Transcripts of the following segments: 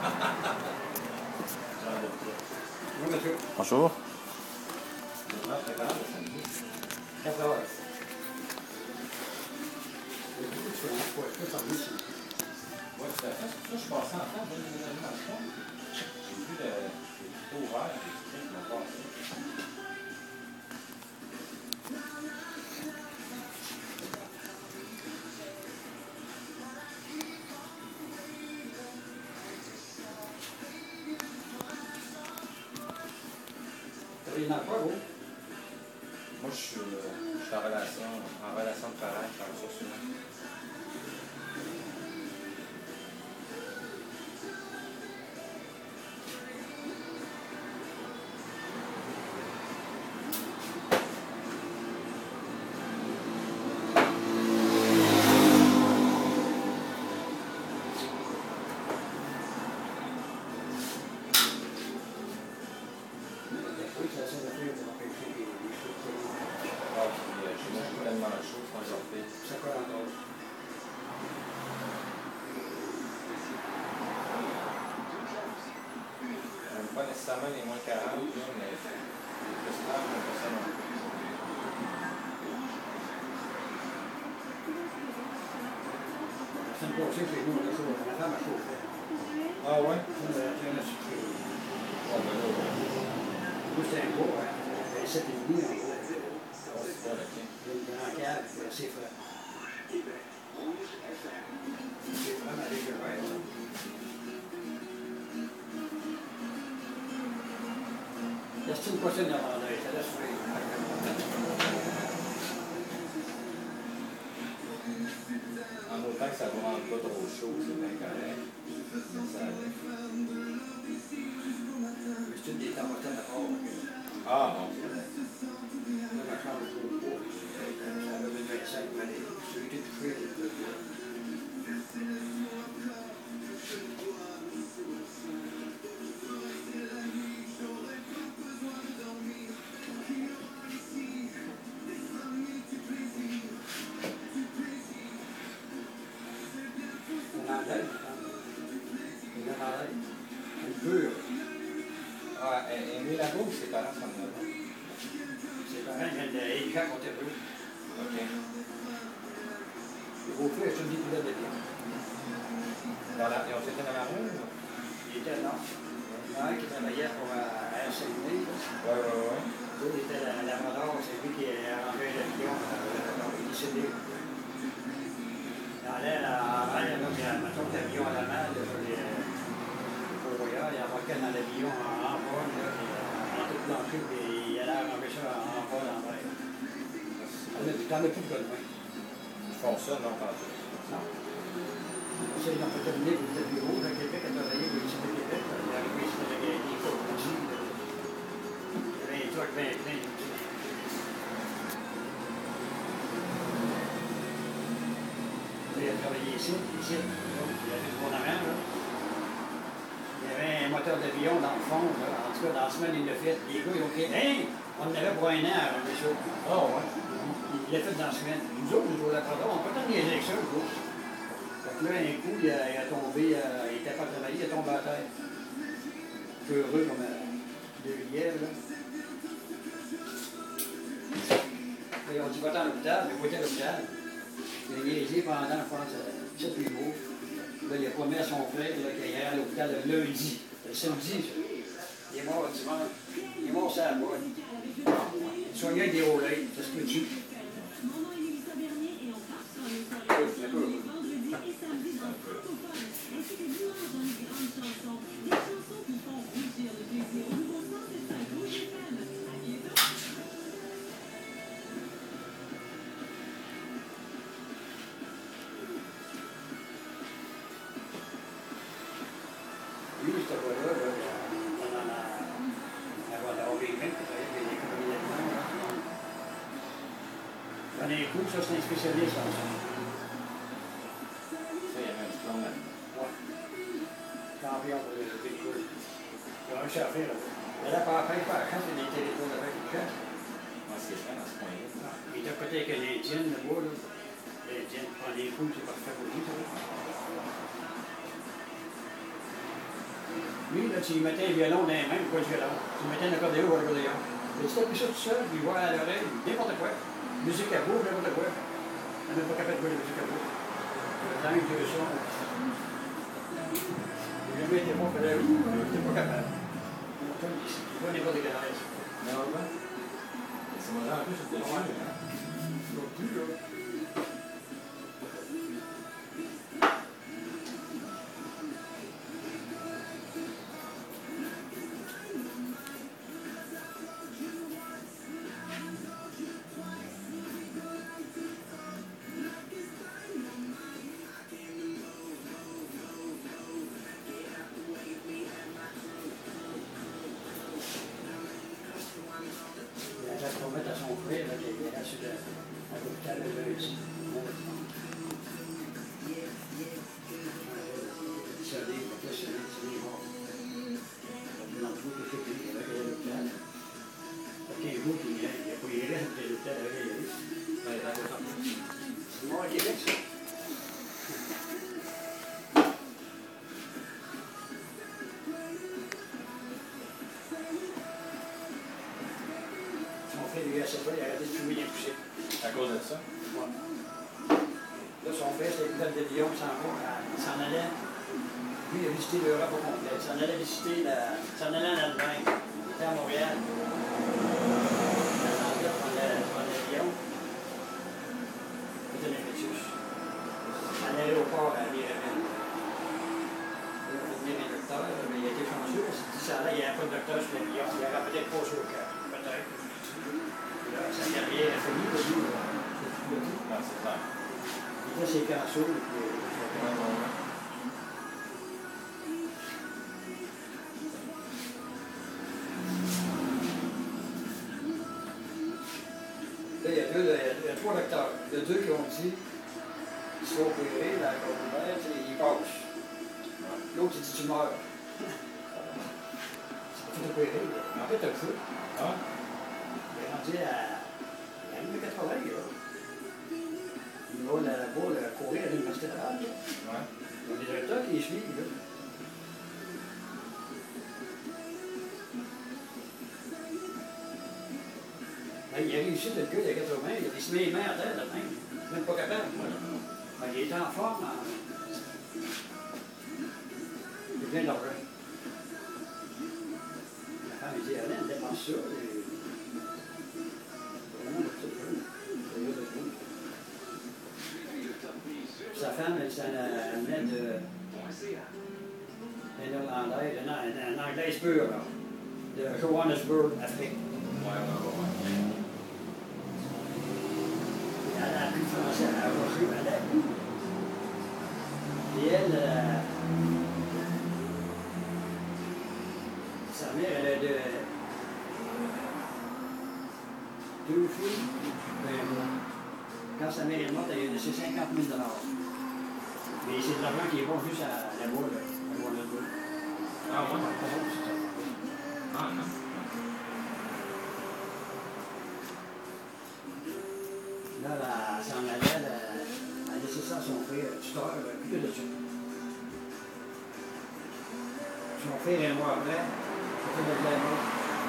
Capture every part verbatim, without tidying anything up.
Bonjour. quatre heures. Oui, tout à fait. C'est pour ça que je suis passé en temps, j'ai vu dans le fond. J'ai vu le taux ouvert, les qui m'ont passé. T'as dans quoi, vous? Moi, je suis, euh, je suis en relation, en relation de travail, je suis en ressources humaines. Oui, ça sert à faire pour empêcher les choses qui Ah, puis euh, chez moi, je suis tellement chaud quand je refais. ça colle encore. Même pas nécessairement les moins quarante, là, mais les plus stables, mais pas ça non plus. La semaine passée, chez nous, on a chauffé. Ma femme a chauffé. Ah ouais? On a on a sucré. Ah, ben là, ouais. Moi, c'était un gros, hein. J'avais sept et demi, en gros. Ah, c'est pas, ok. J'ai une grande cave, c'est assez frais. C'est vraiment légère, là. Laisse-tu une poissonne devant l'œil, ça laisse faire. En autant que ça ne rende pas trop chaud, c'est bien correct. Ça allait. C'est une des thermostats à part. Ah, bon. Là, ma chambre est trop haute. Ça avait une vingt-cinq, mais celui qui est touché, il est on enlève, on enlève. Une pure. Ah, aimer la boue, ses parents sont là. C'est pareil, mais les gens ont été brûlés. OK. Le beau-frère, c'est une découverte de bien. Dans la, ils ont été dans la rue? ou? Il était là. Il y en a un qui travaillait pour euh, R C D. Ouais, ouais, ouais. L'autre était la, la Labrador, c'est lui qui a arrangé l'avion. Euh, il est décédé. Il allait à l'air, mettons que l'avion à la main, là, pour les convoyeurs, il embarquait dans l'avion en, en vol, là, puis, euh, en tout planché, puis il allait arranger ça en, en vol en vrai. T'en as plus de main. Ils font ça, non, pas tout. Non. Ça, ils ont fait terminer pour le bureau à Québec, à travailler pour ici de Québec. Il est arrivé ici avec des cours d'outils. Il y avait un truc bien plein d'outils. Il a travaillé ici, ici. Donc, il a fait mon avant, là. Il y avait un moteur d'avion dans le fond, là. En tout cas, dans la semaine, il l'a fait. Les gars, ils ont dit, hey, on en avait pour un an à arranger ça. Ah, ouais. Il l'a fait dans la semaine. Nous autres, nous, au Labrador, on peut pas niaiser avec ça, nous autres. Fait que là, un coup, il a, il a tombé, euh, il était pas travaillé, il est tombé à terre. Heureux comme euh, deux lièvres, là. Là, ils ont dit, va-t'en à l'hôpital, mais va-t'en à l'hôpital. Il a niaisé pendant, je pense, sept huit mois. Là, il a promis à son frère là, qu'il irait à l'hôpital le lundi. Le samedi, ça. Il est mort le dimanche. Il est mort ça à la boîte. Il soignait avec des roulets, ça se peut-tu? Lui, ce gars-là, là, pendant la, avant d'avoir les mains, il travaillait avec les compagnies d'aliments, là. Pendant un coup, ça, c'est un spécialiste en ça. Ça, il y avait un diplôme là. Ouais. Champion pour le véhicule. Il a réussi à faire, là. Mais là, par après, pas la chance, il a été téléphones avec une chance. Moi, c'est ça dans ce coin-là. Il était à côté avec l'Indienne, là-bas, là. L'Indienne prend des coups, c'est parfait pour lui, ça. Lui, là, tu lui mettais un violon dans les mains, il jouait du violon. Tu lui mettais un accordéon, il jouait l'accordéon. Mais si tu as pris ça tout seul, il voit à l'oreille, n'importe quoi. Musique à bout, n'importe quoi. Il n'est pas capable de jouer la musique à bout. Dans les deux sons. Il n'a jamais été bon, il fallait. Il n'était pas capable. Il voit n'importe quelle raison. Non, ouais. C'est moi, en plus, c'est pas mal. Non plus, là. On va mettre à son frère, là, qui est là sur le, à l'hôpital de Leuze. Sonné, il a sonné, il est mort. On a trouvé quelque chose qui est à l'hôpital. Ça fait quinze jours qu'il y a, il a pas eu reste de l'hôpital avec lui. C'est mort à Québec, ça. Lui, à chaque fois, il a arrêté de fumer les poussées. À cause de ça? Ouais. Là, son frère, c'était une pilote d'avion, il s'en va, il s'en allait. Lui, il a visité l'Europe au complet. Il s'en allait visiter, la... il s'en allait en Allemagne. Il était à Montréal. Il attendait de prendre l'avion. C'était un impétus. À l'aéroport à Mirabel. Il a fait venir un docteur, mais il a été chanceux parce qu'il dit ça là, il n'y avait pas de docteur sur l'avion. Il aurait peut-être pas au cœur. Peut-être. Sa carrière a fini, là, lui. Non, c'est clair. Et là, c'est cancer. Là, il y a deux, il y a trois docteurs. Il y a deux qui ont dit qu'il se fait opérer, la colonne, il passe. L'autre, il dit tu meurs. C'est pas fait opérer, mais en fait, t'as le feu. Ah? Il est rendu à quatre-vingts, là. Il va là-bas là, courir à l'Université de Laval. Ouais. Il y a des directeurs qui les suivent, là. Là, il a réussi de le gars, il a quatre-vingts, il a se met les mains à terre, de même. Il n'est même pas capable. Ben, il était en forme. En... Il est plein d'argent. La femme, elle dit, Alain, dépense ça. Et... Sa femme, elle s'en amenait de. Une Hollandaise, une Anglaise pure, là. De Johannesburg, Afrique. Ouais, ouais, ouais. Elle a appris le français, elle a reçu, elle a appris. Et elle, euh, sa mère, elle a de, deux filles, ben, quand sa mère est morte, elle a laissé cinquante mille dollars. Mais c'est de l'argent qui est bon juste à la boule, à Johannesburg. Ah, ouais? Ah, non. Là, elle s'en allait, elle a laissé ça à son frère, tuteur, plus que de ça. Son frère est mort après, ça fait de la mort.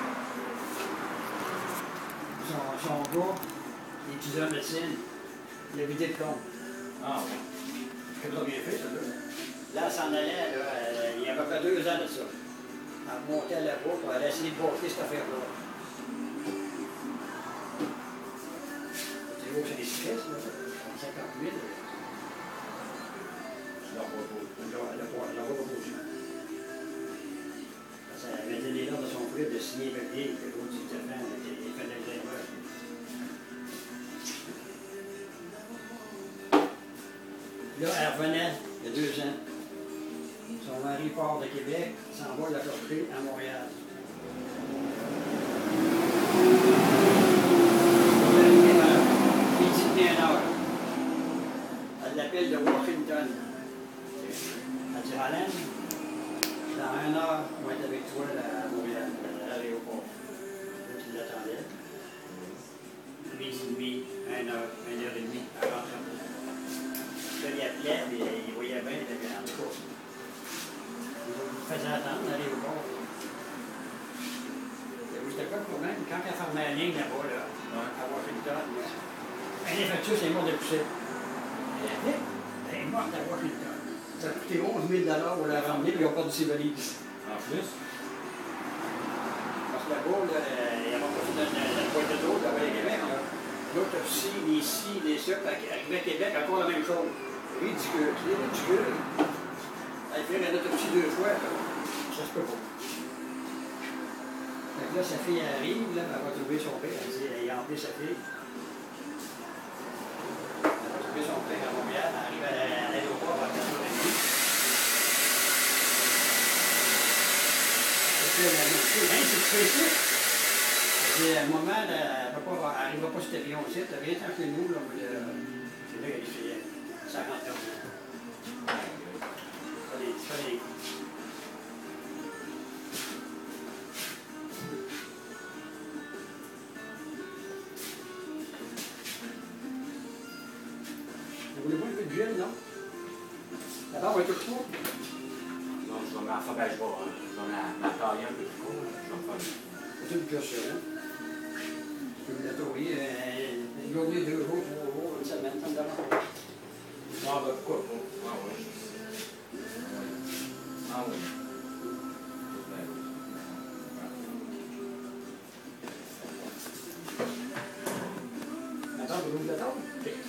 Son, son gars, il est étudiant en médecine, il a vidé le plomb. Ah, ouais. C'est très bien fait, ça, là. Là, elle s'en allait, là, elle, il y a à peu près deux ans de ça. Elle montait là-bas, pour elle a essayé de bâtir cette affaire-là. C'est beau, c'est des stress, là. cinquante mille. Je leur vois pas. Je leur vois pas aussi. Elle avait donné l'ordre de son frère de signer le papier, que l'autre, c'était fait, il fallait le faire. Là, elle revenait il y a deux ans. Son mari part de Québec, s'en va la porter à Montréal. Il dit bien une heure. Elle l'appelle de Washington. Elle dit Alain, dans une heure, on va être avec toi à Montréal, à l'aéroport. Là, tu l'attendais. Midi et demi, une heure, une heure et demie, elle rentre. Là, il appelait, mais il voyait bien, il avait en tout cas. faisait attendre d'aller au bord. C'était quoi le problème? Quand elle fermait la ligne là-bas, là, Ouais. à Washington, un effectus est mort de pousser. Elle est morte à Washington. Ça a coûté onze mille dollars pour la ramener, puis ils n'ont pas de ses valises. En plus, Parce que là-bas, là, il n'y a pas passé dans la, la boîte de dos, là-bas, à Québec. Là. L'autre, les ci, les ci, les ça, puis arrivé à Québec, encore la même chose. Ridicule, c'est ridicule. Elle fait une autopsie deux fois, là. Ça se peut pas. Fait que là, sa fille arrive, là, elle va trouver son père, elle dit, elle a appelé sa fille. Elle va trouver son père à Montréal, elle arrive à l'aéroport à quatre heures trente. Fait que là, elle dit, hein, c'est que tu fais ici? Elle dit, à un moment, là, elle n'arrivera pas sur cet avion-ci, elle vient tant chez nous, là, puis, euh, c'est là qu'elle fait cinquante ans. Ça les, ça les coups. Vous voulez pas un peu de gel, non? La barbe est toute courte. Non, je vais m'en faire, ben, je vais, euh, je vais la, la tailler un peu plus court. Je vais me faire. C'est une question, hein? Je peux me la trouver euh, une journée, deux jours, trois jours, une semaine, ça me dérange pas. ah, ben, pourquoi pas? Ah, oui. Ah, oui. Ben, oui. Attends, vous voulez la table? Ok.